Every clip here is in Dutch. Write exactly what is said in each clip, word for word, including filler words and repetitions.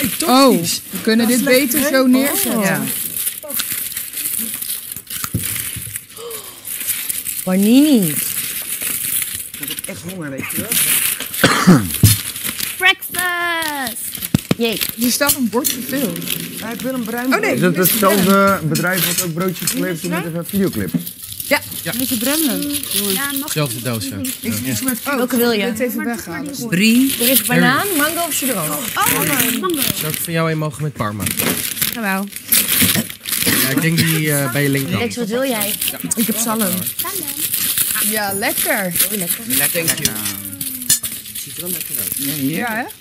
die tosti's. Oh, we kunnen dit beter zo neerzetten. Oh. Ja. Panini. Ik heb echt honger, weet je wel. Breakfast! Jee. Er staat een bord te veel. Ja, ik wil een bruin Oh nee. Is dat hetzelfde bedrijf wat ook broodjes geleverd heeft met een videoclip? Ja. Ja. Met je bremmen. Ja, mag Hetzelfde doos, ja. Ik iets met Oh, Welke wil je? Dit even weghalen. brie. Er is banaan, mango of citron? Oh, mango. Zou ik van jou een mogen met parma? Jawel. Ja, ik denk die uh, bij je linkerhand. Lex, wat wil jij? Ik heb zalm. Ja, lekker. Oh, lekker. Lekker. Ziet er wel lekker uit. Ja, hier. Ja, hè?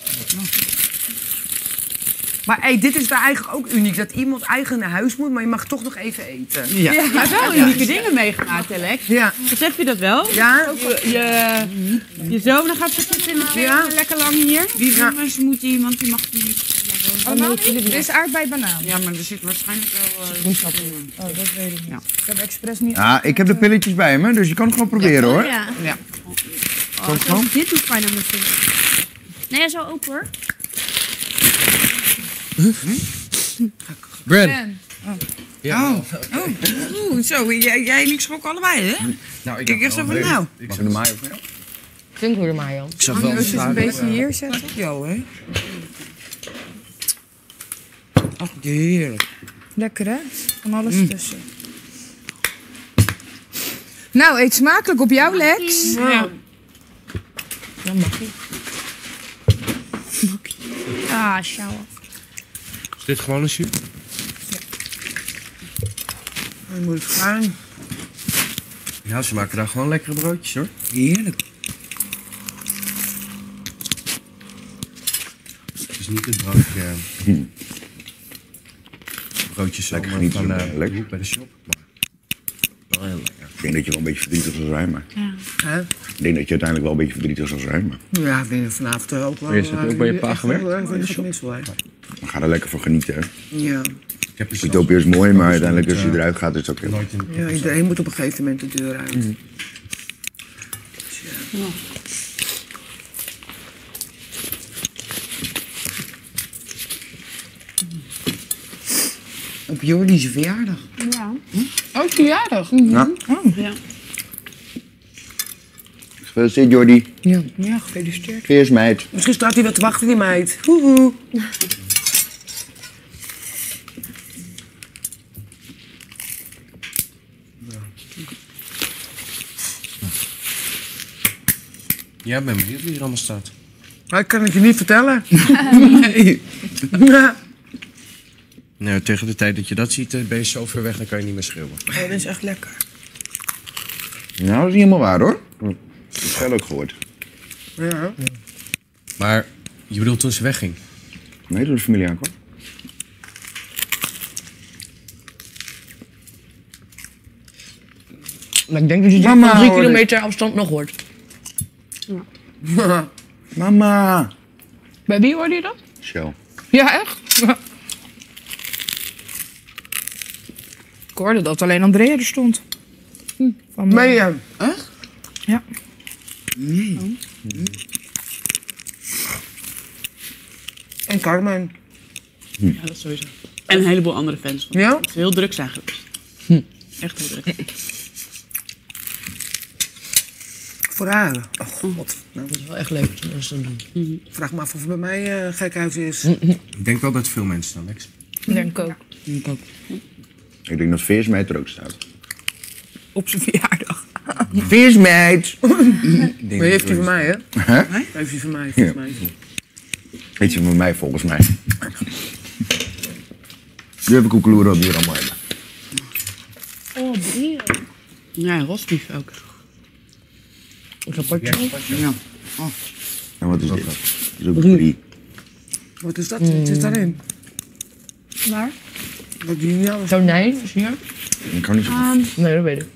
Maar hey, dit is daar eigenlijk ook uniek. Dat iemand eigen naar huis moet, maar je mag toch nog even eten. Ja. Je hebt wel unieke dingen meegemaakt, hè, Lex? Ja. Besef je dat wel? Ja. Je, je, je zoon gaat zitten in de twee Ja. lekker lang hier. Die Ja. mensen moeten iemand, die mag niet. Allemaal niet? Dit is aardbei banaan. Ja, maar er zit waarschijnlijk wel... Uh, Oh, dat weet ik niet. Ja. Ik heb expres niet... Ja, ik heb de pilletjes bij me, dus je kan het gewoon proberen hoor. Ja. ja. Oh, zo, dit doet pijn aan mijn vinger. Nee, zo open hoor. Bran. Ben. Ja. Oh. Oh. Oeh, zo. Jij, jij en ik schrok allebei, hè? Nou, ik Kijk eerst even nou. Mag ik de mayo van jou? Vind ik hoe de mayo. Ik zag wel Als je het een vragen. beetje hier zetten. Jo, hè? Ach, heerlijk. Lekker, hè? Van alles tussen. Nou, eet smakelijk op jou, Lex. Ja. Dan mag je. Ah, shower. Is dit gewoon een jus? Je moet het gaan. Ja, ze maken daar gewoon lekkere broodjes hoor. Heerlijk. Het is niet het broodje. Uh, broodjes Lekker zomaar genieten van van, uh, lekker. de hoek bij de shop. Maar wel heel lekker. Ik denk dat je wel een beetje verdrietig zal zijn, maar... Hè? Ik denk dat je uiteindelijk wel een beetje verdrietig zal zijn, maar... Ja, ik denk dat vanavond ook wel... Eerst heb je ook bij je pa echt gewerkt? wel erg wat mis hoor. We gaan er lekker van genieten, hè. Ja. Ik heb er Utopia is mooi, maar uiteindelijk als je eruit gaat is het ook heel... nooit in Ja, iedereen moet op een gegeven moment de deur uit. Mhm. Ja. Op Jordi's verjaardag. Ja. Oh, verjaardag. Ja. Ja. Gefeliciteerd, Jordi. Ja. Ja, gefeliciteerd. Veers meid. Misschien staat hij wel te wachten, die meid. Hoehoe. Ja, ik ben benieuwd wie er allemaal staat. Maar ik kan het je niet vertellen. Nee. Ja. Nou, tegen de tijd dat je dat ziet, eh, ben je zo ver weg, dan kan je niet meer schreeuwen. Oh, dat is echt lekker. Nou, dat is niet helemaal waar, hoor. Ik heb het wel ook gehoord. Ja. Maar je bedoelt toen ze wegging? Nee, door de familie aankwam. Maar ik denk dat je die Mama, van drie hoor ik. kilometer afstand nog hoort. Mama. Bij wie hoorde je dat? Shell. Ja, echt? Ik hoorde dat alleen Andrea er stond. Hm, van Ben je? Echt? Ja. Nee. En Carmen. Ja, dat sowieso. En een heleboel andere fans. Ja? Het is heel druk zijn geweest. Echt heel druk. Voor haar. Oh, god. Nou, Dat is wel echt leuk dat ze dat doen. vraag me af of het bij mij uh, gekhuis is. Ik denk wel dat veel mensen staan, Lex. Ik denk ook. Ik denk dat Veers meid er ook staat. Op zijn verjaardag. Veers meid. Maar heeft hij van mij, hè? Hè? Heeft hij van mij, volgens mij. Weet je van mij, volgens mij. Nu heb ik ook kloeren wat we hier allemaal hebben. Oh, brie. Ja, en rosbief ook. Rapportje. Ja. En wat is dit? Dat is ook brie. Wat is dat? Wat zit daarin? Waar? Wat die nou is. Tonijn is hier. Ik kan niet zo goed. Nee, dat weet ik.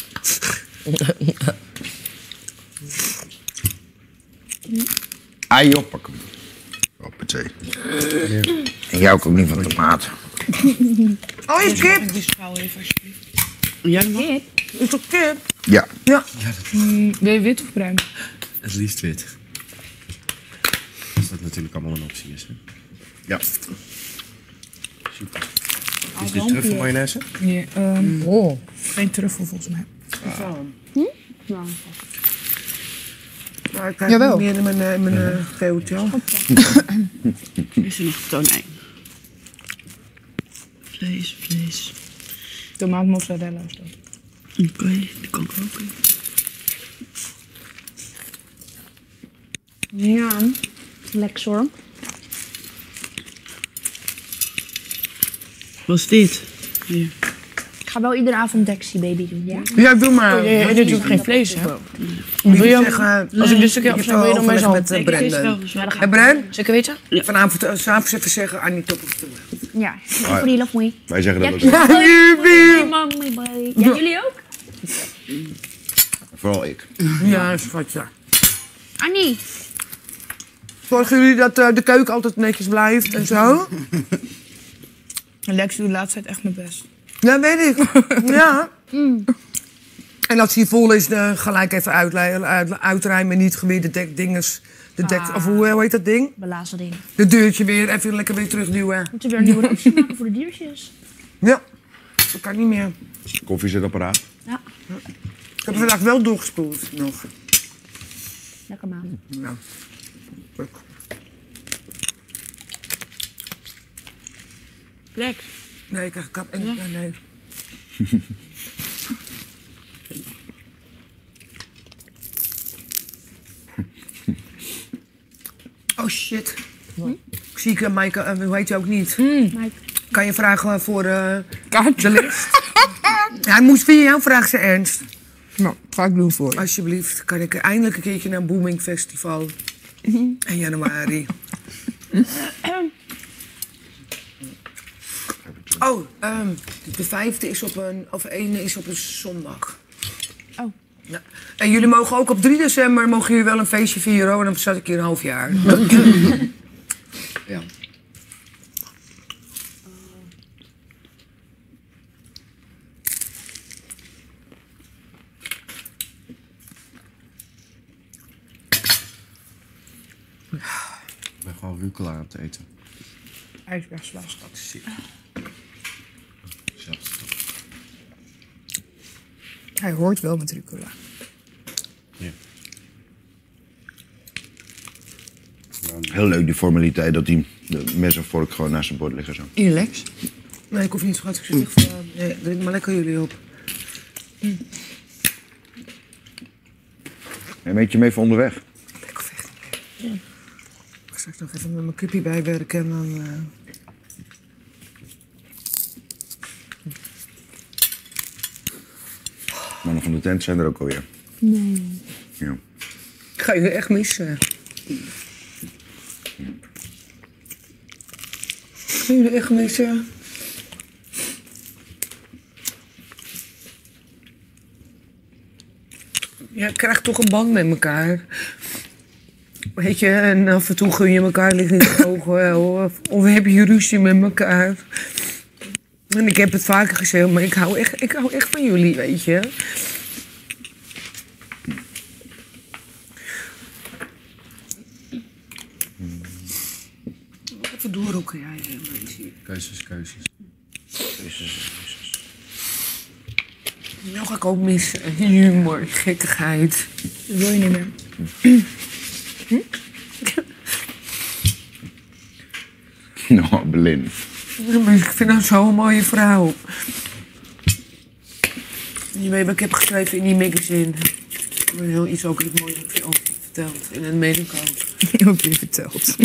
Ah, joh, pak hem. Hoppatee. En jij ook, ook niet van de tomaat. Oh, is kip? Die schaal even alsjeblieft. Ja, dat mag. Is toch kip? Ja. Ja. Mm, wil je wit of bruin? Het liefst wit. Als dat natuurlijk allemaal een optie is. Hè? Ja. Super. Is dit truffel mayonaise? Ja, ehm, oh, geen truffel volgens mij. Maar ik krijg Jawel. niet meer in mijn, uh, in mijn uh, hotel. Is er nog tonijn? Vlees, vlees. Tomaat mozzarella is dat. Oké, okay, dat kan ik ook. Ja, lekker hoor. Wat is dit? Hier. Ik ga wel iedere avond Dexy Baby doen, ja? Ja, doe maar. Je eet natuurlijk geen vlees, hè? Wil Wil je zeggen, Als ik dit stukje ik heb afsnij, wil je dan mij zo? met uh, Brendan. En Bren, Zeker weten? vanavond uh, s'avonds even zeggen, Annie top of toe. Ja, voor die love me. Wij zeggen dat ook. Ja, wel. mommy, boy. Ja, jullie ook? Vooral ik. Ja, schatje. Annie. Zorgen jullie dat uh, de keuken altijd netjes blijft en zo? Lex doet de laatste tijd echt mijn best. Ja, weet ik. Ja. En als hij vol is, dan gelijk even uitle- uit, uitruimen. Niet weer de dek, dinges, de dek, Ah. of hoe, hoe heet dat ding? Belazen ding. De deurtje weer, even lekker weer terugduwen. Moeten we weer een nieuwe rooster maken voor de diertjes? Ja, dat kan niet meer. Koffiezetapparaat. Ja, Ik heb vandaag wel doorgespoeld nog. lekker man. Nou, leuk. Lex. Nee, ik krijg kap en ja. nee. Oh shit. Ik zie ik, uh, Maaike, uh, hoe heet je ook niet? Mike. Kan je vragen voor uh, Kaartje. de list? Ja, hij moest via jou vragen, ze ernst. Nou, ga ik doen voor je. Alsjeblieft, kan ik eindelijk een keertje naar een Booming Festival. In januari. Oh, um, de vijfde is op een, of ene is op een zondag. Oh. Ja. En jullie mogen ook op drie december mogen jullie wel een feestje vieren, hoor, dan zat ik hier een half jaar. Ja. Ik ben gewoon rucola aan het eten. IJsbergslas. Dat is ziek. Zelfs. Hij hoort wel met rucola. Ja. Heel leuk die formaliteit dat die de mes en vork gewoon naast zijn bord liggen zo. Hier, Lex. Nee, ik hoef niet, schat. Ik zit echt voor, nee, drink maar lekker jullie op. En weet je mee voor onderweg? Lekker vechten. Ja. Ik ga straks nog even met mijn kippie bijwerken en dan... Uh... Mannen van de tent zijn er ook alweer. Nee. Ja. Ik ga jullie echt missen. Ik ga jullie echt missen. Ja, ik krijg toch een band met elkaar. Weet je, en af en toe gun je elkaar ligt in de ogen. Of, of heb je ruzie met elkaar. En ik heb het vaker gezegd, maar ik hou echt, ik hou echt van jullie, weet je. Even doorrokken, jij. Keuzes, keuzes. Nou ga ik ook missen. Humor, gekkigheid. Dat wil je niet meer. Nou, Belin. Ja, maar ik vind haar zo'n mooie vrouw. Je weet wat ik heb geschreven in die magazine. Ik heb heel iets ook iets moois over verteld. In een medico. Ook weer verteld.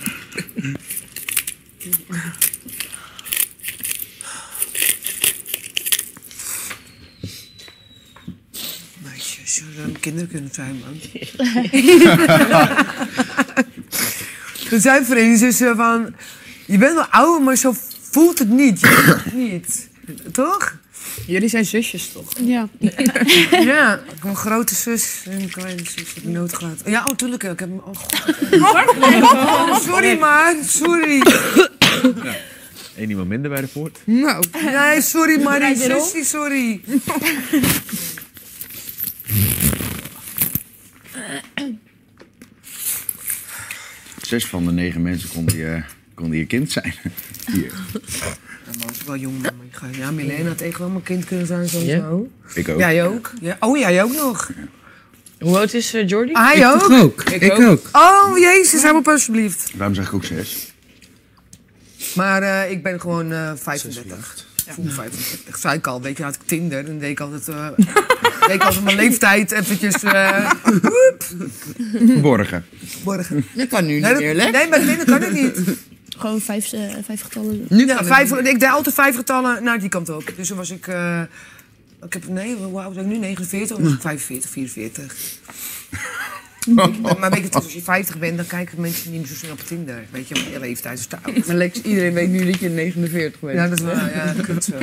Meisjes, zouden kinderen kunnen zijn, man. Er zijn vrienden van... Je bent wel ouder, maar zo voelt het niet. Je voelt het niet. Toch? Jullie zijn zusjes, toch? Ja. Ja. Ik heb een grote zus en een kleine zus heb ik nood gehad. Ja, oh, tuurlijk. Ik heb hem... Oh, God. Oh, sorry, man. Sorry. Eén iemand minder bij de poort. Nou, Nee, sorry, Marie. Sussie, sorry. Zes van de negen mensen konden je Kon je kind zijn. Hier. Ja, man, is wel jong, maar je gaat- ja, Milena had echt wel mijn kind kunnen zijn sowieso. Ik ook. Jij ook? Ja. Oh, jij ook nog. Hoe oud is uh, Jordi? Ah, hij ook? ook. Ik, ook. Oh, jezus, hou op alsjeblieft. Daarom zeg ik ook zes. Maar uh, ik ben gewoon uh, vijfendertig. Ja. Voel vijfendertig. Zei ik al, weet je, had ik Tinder. Dan deed ik altijd, uh, deed ik altijd mijn leeftijd eventjes... Uh, Verborgen. borgen. Dat kan nu niet Nee, dat- meer, hè? nee, maar Tinder kan het niet. Gewoon vijf, uh, vijf getallen. Nu Ja, kan vijf, het ik deed altijd vijf getallen naar die kant op. Dus toen was ik... Uh, ik heb, nee, hoe oud ben ik nu? negenenveertig? Of was ik vijfenveertig, vierenveertig? Maar, maar weet je, als je vijftig bent, dan kijken mensen niet meer zo snel op Tinder. Weet je, je leeftijd is te oud. Maar Lex, iedereen weet nu dat je negenenveertig bent. Ja, dat is wel, ja, dat kut zo.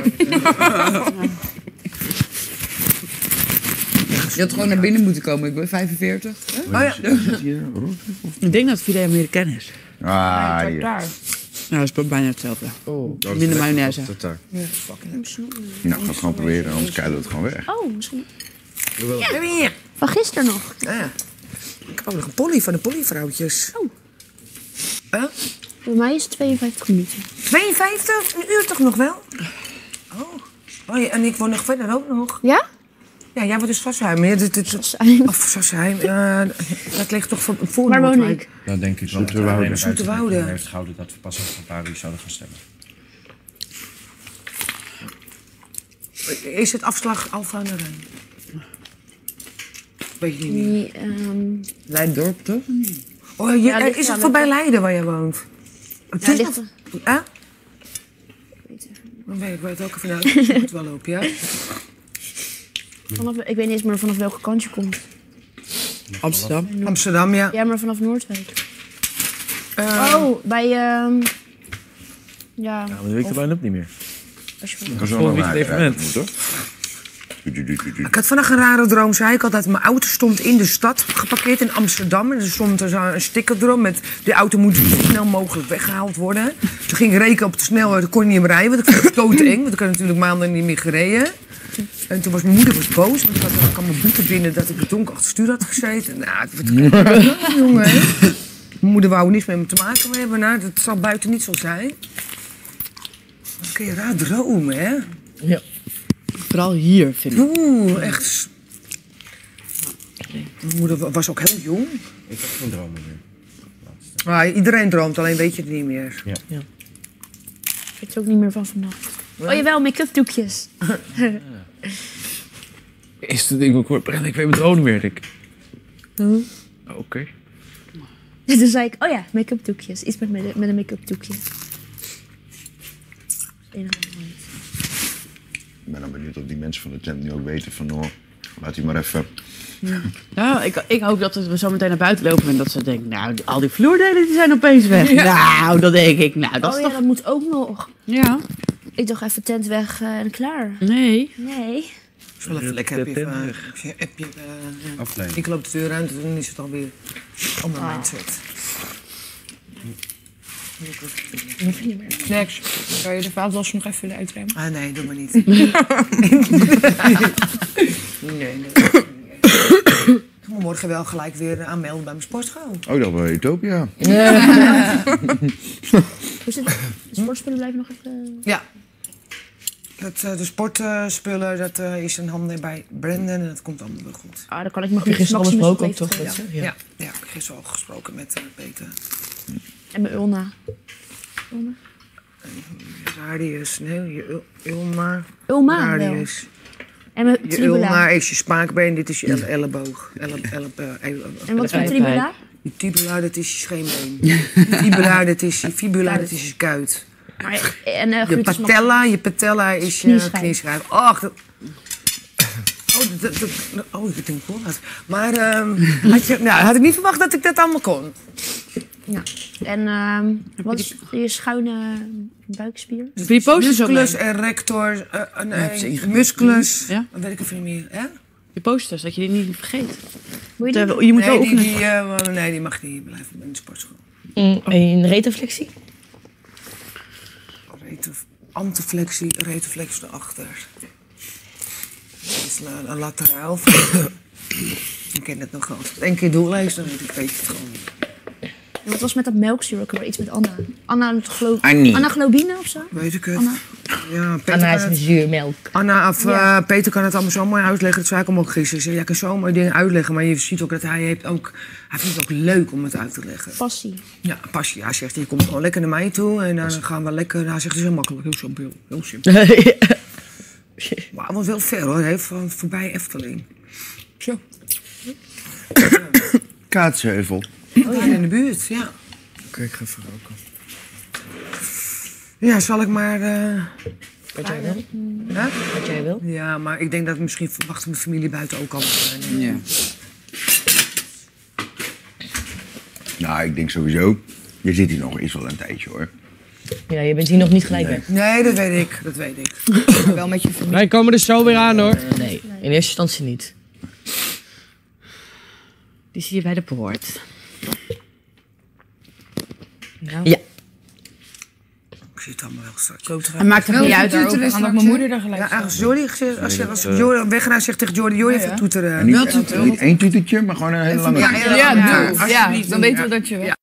Je had gewoon naar binnen moeten komen. Ik ben vijfenveertig. Hè? Oh ja. Ik denk dat filet americain is. Ah, hier. Daar. Nou, dat is bijna hetzelfde. Oh. Minder mayonaise. Tartaar. Nou, ik ga het gewoon proberen, anders keilen we het gewoon weg. Oh, misschien. Heb je hier? Van gisteren nog. Ja, ja. Ik heb ook nog een polly van de Pollyvrouwtjes. Oh. Huh? Bij mij is het tweeënvijftig minuten. tweeënvijftig? Een uur toch nog wel? Oh. Oh ja, en ik woon nog verder ook nog. Ja? Ja, jij wordt dus Sassheim. Ja, dit, dit, Sassheim. Of Sassheim. Uh, dat ligt toch voor, voor Waar woon Noordwijk? ik? Dan denk ik wel dat Zoeterwoude. iedereen buiten Zoeterwoude. rekening heeft gehouden dat we pas over een paar uur zouden gaan stemmen. Is het afslag Alphen aan de Rijn? Weet je niet meer. Die, ehm Leidendorp, toch? Oh, je, Ja, ligt is het aan voorbij de- Leiden waar je woont? Het ja, is ligt nog- er. Hè? weet het. Dan weet ik weet ook even uit. Ik zoek het wel op, ja? Vanaf, ik weet niet eens meer vanaf welke kant je komt. Amsterdam. Amsterdam, ja. Ja, maar vanaf Noordwijk. Uh, Oh, bij... ehm ja, Ja, maar dat weet ik er bijna ook niet meer. als je Ik was Volgend week het evenement. Moeten. Ik had vandaag een rare droom, zei ik al, dat mijn auto stond in de stad geparkeerd in Amsterdam. En er stond er zo een sticker erop met, de auto moet zo snel mogelijk weggehaald worden. Toen ging ik rekenen op de snelheid, kon ik niet meer rijden, want ik vond het doodeng, want ik had natuurlijk maanden niet meer gereden. En toen was mijn moeder was boos, want ik had ik kwam mijn boete binnen dat ik het donker achter het stuur had gezeten. Nou, het werd jongen, hè. Mijn moeder wou niets met me te maken hebben, nou, dat zal buiten niet zo zijn. Dan kun je raar dromen, hè. Ja. Vooral hier, vind ik. Oeh, echt. Mijn moeder was ook heel jong. Ik heb geen dromen meer. Maar iedereen droomt, alleen weet je het niet meer. Ik weet het ook niet meer van vannacht. Oh jawel, make-up doekjes. Is het ding ook hoor, Brenda, ik weet mijn droom niet meer, Rick. Huh? Oh, Oké. En toen zei ik, oh ja, make-up doekjes. Iets met, met een make-up doekje. Ik ben dan benieuwd of die mensen van de tent nu ook weten van, oh, laat die maar even. Nou, ik, ik hoop dat we zo meteen naar buiten lopen en dat ze denken, nou, die- al die vloerdelen die zijn opeens weg. Nou, dat denk ik. Nou, dat Oh is ja, toch... dat moet ook nog. Ja. Ik dacht even tent weg eh, en klaar. Nee. Nee. Dus wel even lekker heb je even, heb je, heb je, uh, Afleiding. ik loop de deur uit en dan is het alweer andere mindset. Next. Kan je de vaatwas nog even uitruimen? Ah nee, doe maar niet. nee, nee. Ik ga me morgen wel gelijk weer aanmelden bij mijn sportschool. Oh, dat bij Utopia. Hoe zit het? De sportspullen blijven nog even... Ja. Het, uh, de sportspullen, dat uh, is een handen bij Brandon en dat komt allemaal wel goed. Ah, dan kan ik me Heb je gisteren al Maximus besproken ook, nog toch? even met Ja, ze? ja. ja, ik heb gisteren al gesproken met uh, Peter. En mijn Ulna. Radius, nee, je ul- ulna. Ulma wel. Radius. En mijn Je tribula. ulna is je spaakbeen, dit is je elle- elleboog. Elle, elle, uh, elle- En wat is mijn Pijp. tribula? je tibula, dat is je scheenbeen. Je fibula, dat is je fibula, dat is je kuit. Maar, en uh, Je gluteus max- patella, je patella is je Knieschijf. knieschijf. Och, dat... Oh, dat, dat, dat- oh, ik denk wel wat. Maar um, had, je, nou, had ik niet verwacht dat ik dat allemaal kon. Ja. En ehm wat is je schuine buikspier? Voor je posters ook Musculus mee. erector, uh, uh, nee, heeft ze ingegeven. musculus. Ja. Dat weet ik even niet meer. Hè? Je posters, dat je die niet vergeet. Moet je die? Je, je moet wel Nee, die, oefenen. die, uh, nee, die mag niet blijven in de sportschool. Mm, en retroflexie? Reto, antiflexie, retroflex erachter. Dat is een, een lateraal. Ik ken het nog wel. Eén keer doorlezen, dan weet ik weet het gewoon. En wat was met dat melkzuur? Iets met Anna. Anna, glo Annie. Anna Globine of zo? Weet ik het. Anna. Ja, Peter Anna kan is een het, zuurmelk. Anna, of, Ja. eh, Peter kan het allemaal zo mooi uitleggen. Dat zei ik hem ook gisteren. Hij zei, jij kan zo mooi dingen uitleggen. Maar je ziet ook dat hij heeft ook... Hij vindt het ook leuk om het uit te leggen. Passie. Ja, passie. Hij zegt, je komt gewoon lekker naar mij toe. En dan gaan we lekker... Hij zegt, het is heel makkelijk. Heel simpel. Heel simpel. Maar hij was wel ver hoor. Hij heeft van voorbij Efteling. Zo. Kaatsheuvel. Oh, hier in de buurt, ja. Oké, ik ga even roken. Ja, zal ik maar... eh, Wat jij wil. hè? Wat jij wil. Ja, maar ik denk dat misschien verwacht mijn familie buiten ook al zijn. Ja. Nou, ik denk sowieso... Je zit hier nog eens wel een tijdje, hoor. Ja, je bent hier nog niet gelijk Nee. weg. Nee, dat weet ik. Dat weet ik. Wel met je familie. Wij komen er zo weer aan, hoor. Uh, nee, in eerste instantie niet. Die zie je bij de poort. Ja. Ik zie het allemaal wel straks. Het maakt er niet uit. Daarover gaan dat mijn moeder er gelijk Ja, staat. als Jordi, gezegd- als je als Jordi weggaat, zegt tegen Jordi, Jordi even toeteren. En niet, niet één tutertje, maar gewoon een hele lange... Ja, tuter. Ja, Ja, doe. alsjeblieft Ja, doen, dan weten ja. we dat je... Ja.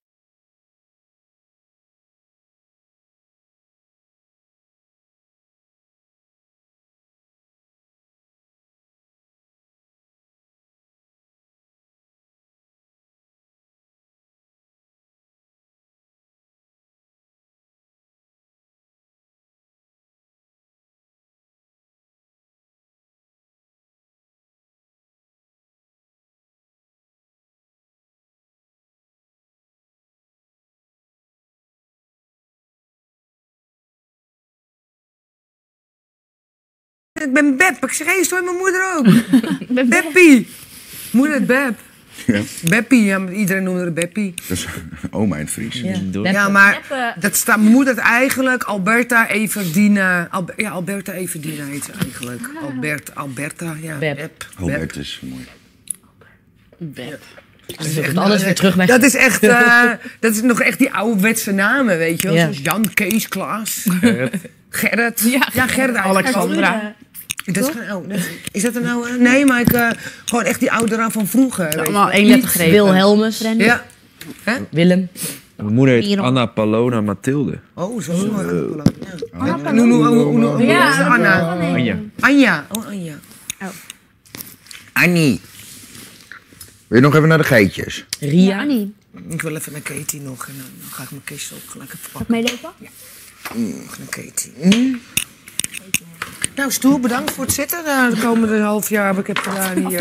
Ik ben Beb. Ik zeg, hé, stoor mijn moeder ook. Beppie. Moeder Beb. Ja, Beppie, ja, maar iedereen noemde haar Beppie. dat is oma in het Fries. Ja. Ja, maar Beppe. dat staat, mijn moeder het eigenlijk Alberta Everdina. Albe, ja, Alberta Everdina heet ze eigenlijk. Albert, Alberta, ja. Beb. Beb. Albert is mooi. Beb. Dus ik het alles weer terug bij. Dat is echt, eh, dat is nog echt die ouderwetse namen, weet je wel. Ja. Zoals Jan, Kees, Klaas. Gerrit. Ja, Ja, Gerrit. Alexandra. Dat is geen oude. Is dat een oude? Nee, maar ik, eh, gewoon echt die ouderen van vroeger. weet je Allemaal wel. één letter grepen. Wilhelmus. Ja. Willem. Mijn moeder heet Hierom. Anna Palona Mathilde. Oh, zo is het mooi. Ja. Anna En hoe- hoe- hoe- hoe- hoe- Ja, hoe is het, Anna. Anja. Anja. Oh, Anja. Annie. Wil je nog even naar de geitjes? Ja, Ria. Annie. Ik wil even naar Katie nog en dan, dan ga ik mijn kist ook gelijk even Mag ik pakken. meelopen? Nog naar Katie. Nou, Stoel, bedankt voor het zitten. Nou, de komende half jaar, ik heb gedaan hier.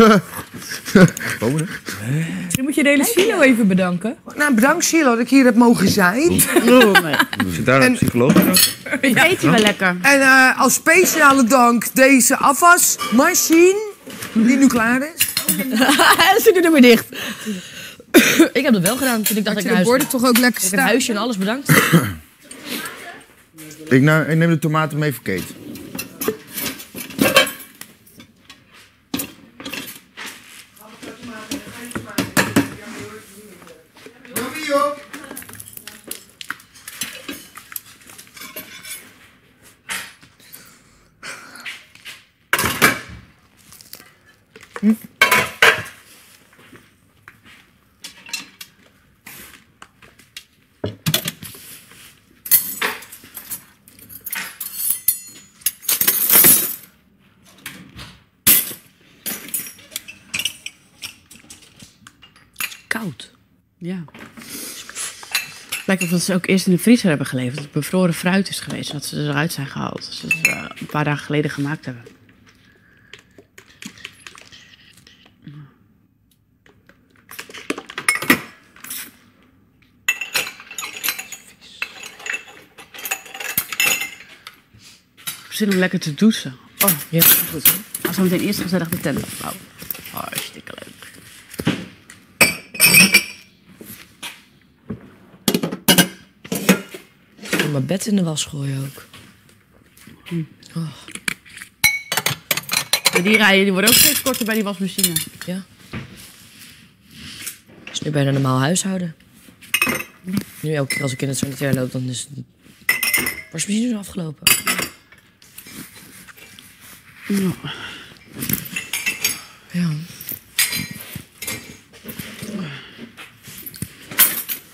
Misschien moet je de hele silo even bedanken. Nou, bedankt Silo dat ik hier heb mogen zijn. Oh, nee. Zit daar En- een psycholoog in? Eet je wel lekker. En eh, als speciale dank deze afwasmachine, die nu klaar is. Ze doen er weer dicht. Ik heb dat wel gedaan toen ik dacht Dat dat je ik de naar huis borden toch ook lekker Ik heb staan. huisje en alles bedankt. Ik, nou, ik neem de tomaten mee voor Kate. Koud. Ja. Het lijkt of dat ze ook eerst in de vriezer hebben geleverd. Dat het bevroren fruit is geweest. Dat ze eruit zijn gehaald. Dat ze het uh, een paar dagen geleden gemaakt hebben. Zin om lekker te douchen. Oh, ja, goed. Als we meteen eerst gezellig de tent afbouwen. Hartstikke leuk. Ik wil mijn bed in de was gooien ook. Oh, Maar die rijen die worden ook steeds korter bij die wasmachine. ja. Het is nu bijna een normaal huishouden. Nu elke keer als ik in het sanitair loop, dan is de wasmachine zo afgelopen. Ja. Ja.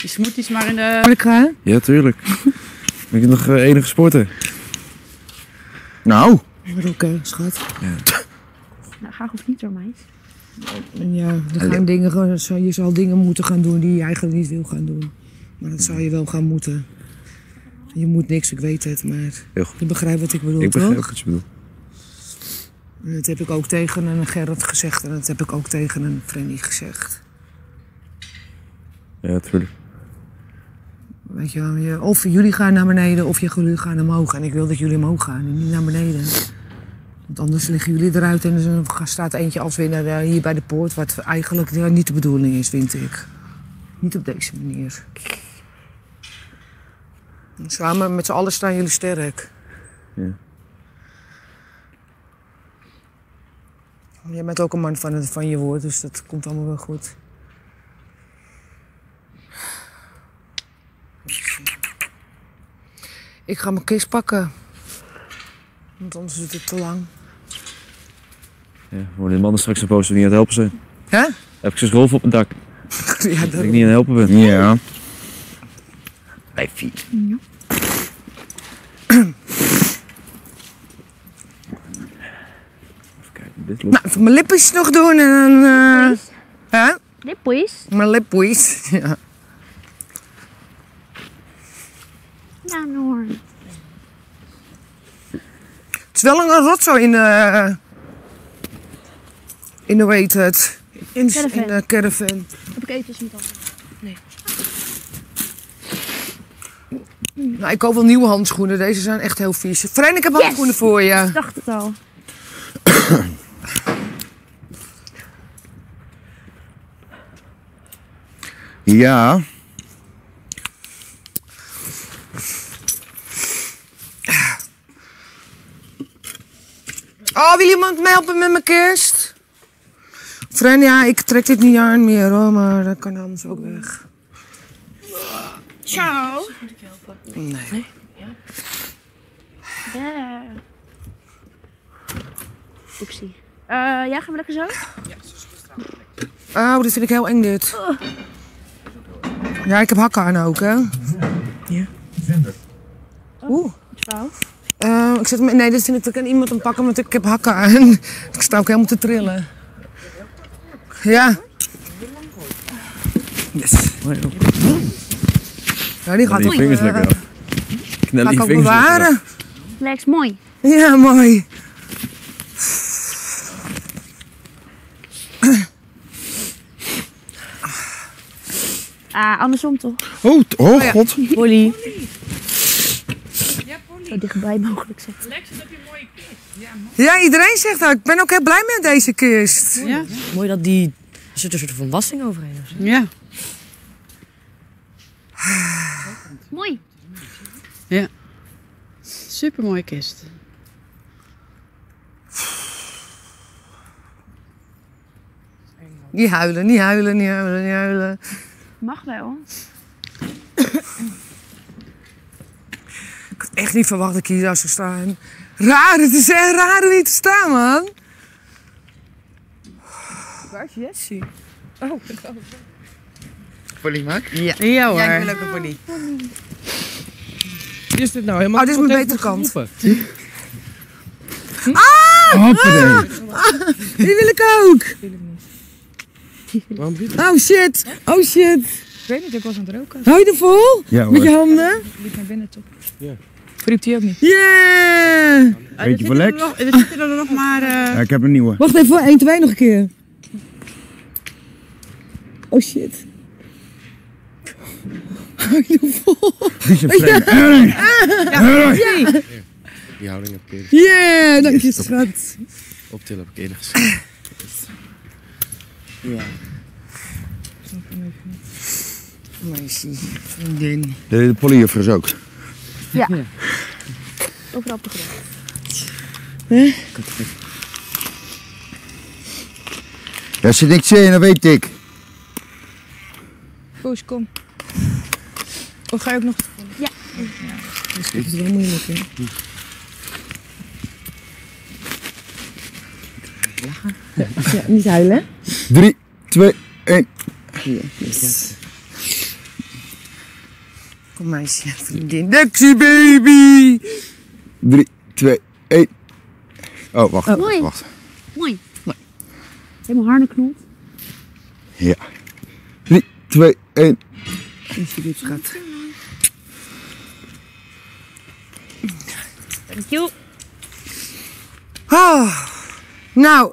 Je smoothies maar in de... Kan ik gaan? Ja, tuurlijk. Ben ik nog uh, enige sporter? Nou, Oké, okay, schat. Nou, graag of niet door meid. Ja, er gaan dingen, gewoon- je zal dingen moeten gaan doen die je eigenlijk niet wil gaan doen. Maar dat zou je wel gaan moeten. Je moet niks, ik weet het, maar Heel goed. je begrijpt wat ik bedoel, Ik begrijp toch? wat je bedoelt. En dat heb ik ook tegen een Gerrit gezegd en dat heb ik ook tegen een Frenny gezegd. Ja, tuurlijk. Weet je wel, je- of jullie gaan naar beneden of jullie gaan omhoog. En ik wil dat jullie omhoog gaan en niet naar beneden. Want anders liggen jullie eruit en er staat eentje als winnaar eh, hier bij de poort. Wat eigenlijk eh, niet de bedoeling is, vind ik. Niet op deze manier. Samen met z'n allen staan jullie sterk. Ja. Jij bent ook een man van, het, van je woord, dus dat komt allemaal wel goed. Ik ga mijn kist pakken. Want anders duurt het te lang. Ja, worden die mannen straks een poster niet aan het helpen zijn. Hè? Heb ik zo'n golf op mijn dak. Ja, Dat dat ik niet aan het helpen ben. ja. Bij fiets. Even kijken, dit loopt. Nou, even mijn lipjes nog doen en dan... eh hè? Lippies? Mijn lipjes. Ja. Ja, hoor. Het is wel een rotzooi in de... In de, hoe heet het? In, Caravan. in de caravan. Heb ik eten niet al? Nou, ik koop wel nieuwe handschoenen. Deze zijn echt heel vies. Fren, ik heb Yes! handschoenen voor je. Ik dacht het al. Ja. Oh, wil iemand me helpen met mijn kist? Fren, ja, ik trek dit niet aan meer hoor, maar dat kan anders ook weg. Ciao. Nee. Ja. Oepsie. Uh, ja, gaan we lekker zo? Oh, dit vind ik heel eng dit. Ja, ik heb hakken aan ook, hè? Ja. Oeh. Ciao. Uh, ik zet me, nee, dit vind ik, ik kan iemand hem pakken, want ik heb hakken aan. Ik sta ook helemaal te trillen. Ja. Yes. Ja, die gaat Die ook, vingers uh, lekker af. Knel ga die ik ook vingers lekker af. bewaren. Lex, mooi. Ja, mooi. Ah, andersom toch? Oh, t- oh ja. god. Polly. Zo dichtbij mogelijk zetten. Ja, iedereen zegt dat. Ik ben ook heel blij met deze kist. Ja. Mooi dat die... Er zit een soort van wassing overheen of zo. Ja. Mooi. Ja. Supermooie kist. Niet huilen, niet huilen, niet huilen, niet huilen. Mag wel. Ik had echt niet verwacht dat ik hier zou staan. Raar, het is echt raar om hier te staan, man. Waar is Jessie? Oh, Polly maak? Ja, ja hoor. ja, ik wil ook een pony. Is dit nou helemaal Oh, dit is mijn goed betere kant. geroepen? Hoppatee. Die wil ik ook. Waarom doe je Oh shit, oh shit. Ik weet niet, ik was aan het roken. Hou je er vol? Ja Met je hoor. handen? Liep naar binnen toch? Ja. Riep hij ook niet? Yeah! Beetje voor Lex. Er zitten er nog maar... eh, Ja, ik heb een nieuwe. Wacht even, één, twee nog een keer. Oh shit. Hou je er vol? Die is een vreemde. Erling. Erling. Die houding heb ik eerder, Yeah, dank je schat. optillen heb ik eerder gezien. Meisje, vriendin. De, de polyjuffers ook. Ja. Overal begrepen. Ja, zit niks in, dat weet ik. Koos, kom. Of ga je ook nog... Dat is wel moeilijk, hè? Ja, niet huilen. Drie, twee, één. Kom meisje, vriendin. Dexie baby! Drie, twee, één. Oh, wacht. Oh. Mooi. Wacht. Mooi. Helemaal harneknot. Ja. Drie, twee, één. Alsjeblieft, schat. Thank you. Oh, nou.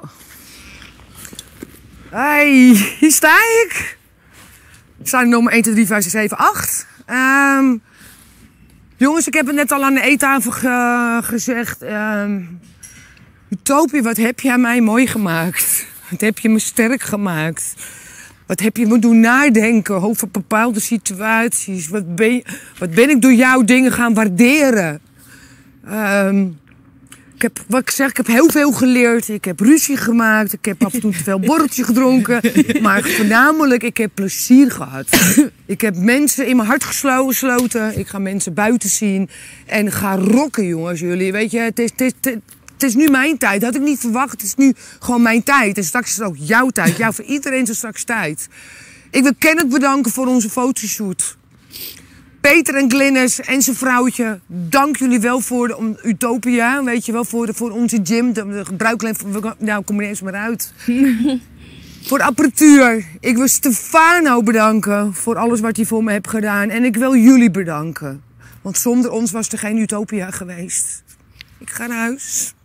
Hey, hier sta ik. Ik sta in nummer één, twee, drie, vijf, zes, zeven, acht. Um, jongens, ik heb het net al aan de eettafel ge gezegd. Um, Utopie, wat heb jij mij mooi gemaakt? Wat heb je me sterk gemaakt? Wat heb je me doen nadenken over bepaalde situaties? Wat ben, wat ben ik door jouw dingen gaan waarderen? Um, ik heb, wat ik zeg, ik heb heel veel geleerd. Ik heb ruzie gemaakt. Ik heb af en toe te veel borreltje gedronken. Maar voornamelijk, ik heb plezier gehad. Ik heb mensen in mijn hart gesloten. Ik ga mensen buiten zien. En ga rocken, jongens, jullie. Weet je, het is, het is, het is nu mijn tijd. Dat had ik niet verwacht. Het is nu gewoon mijn tijd. En straks is het ook jouw tijd. Jou voor iedereen is het straks tijd. Ik wil Kenneth bedanken voor onze fotoshoot. Peter en Glynis en zijn vrouwtje, dank jullie wel voor de Utopia, weet je wel, voor, de, voor onze gym. De, de gebruiklijn, nou, kom er eens maar uit. Voor de apparatuur. Ik wil Stefano bedanken voor alles wat hij voor me heeft gedaan. En ik wil jullie bedanken. Want zonder ons was er geen Utopia geweest. Ik ga naar huis.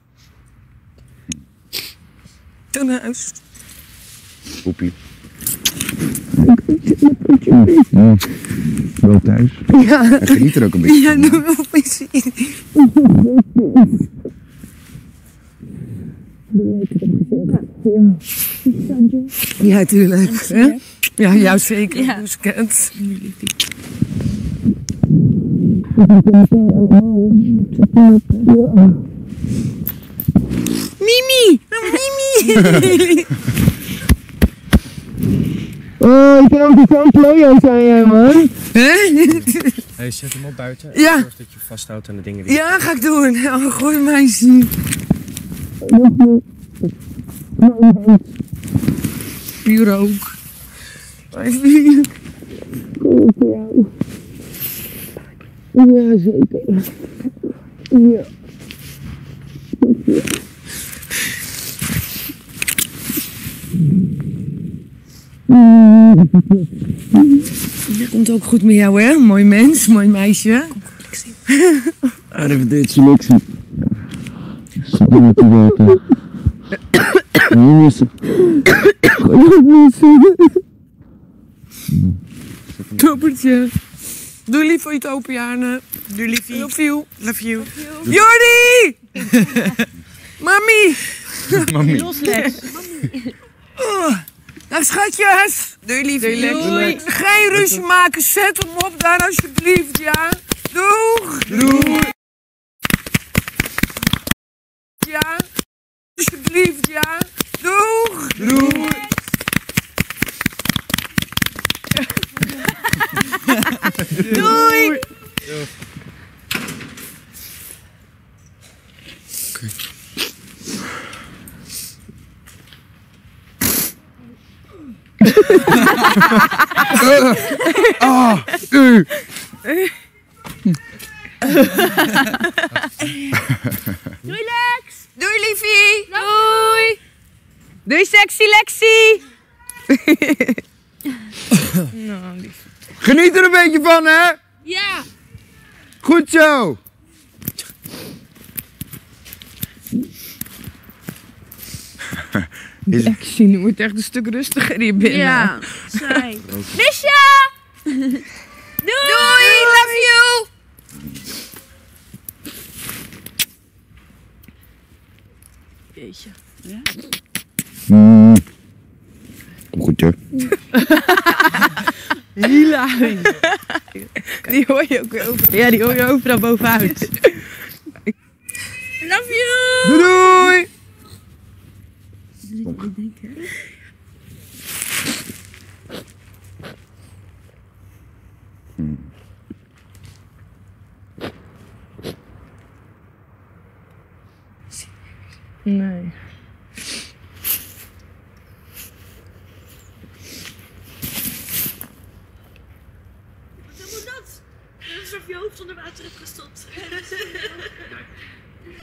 Ik ga naar huis. Poepie. Mm. Wel thuis. Ja. En geniet er ook een beetje Ja, van. doe wel plezier. Ja, tuurlijk. Ja, ja, ja zeker. Ja. Dus kent. Mimi! Mimi! Oh, ik kan ook zo'n play zijn, hè, man. Hè? Hey, zet hem op buiten. Ja. Zorg dat je vasthoudt aan de dingen die... Ja, ga ik doen. Oh, gooi meisje. Hier ook. Ja, zeker. Ja. Dat komt ook goed met jou, hè? Mooi mens, mooi meisje. Even dit selectie. Sorry met die werken. Missen. Toppertje. Doe lief voor Utopianen. Doe lief. Love you. Love you. Jordi! Mami! Mami. Oh. Dag schatjes. Doei lief. Doei. Geen ruzie maken. Zet hem op daar alsjeblieft, ja. Doeg. Doeg. Ja. Alsjeblieft, ja. Doeg. Doeg. Doei. Ah, u. Doei Lex! Doei liefie. Doei! Doei sexy Lexie. Geniet er een beetje van, hè? Ja! Goed zo. Is het... Lexie, nu wordt echt een stuk rustiger hier binnen. Ja, zij. Misha! Doei! Love you. Jeetje. Mm. Kom goed, hoor. Hilarisch. Die hoor je ook weer overal. Ja, die hoor je overal bovenuit. Love you! Doei, doei. Hmm. Nee. Wat moet dat? alsof je hoofd onder water hebt gestopt.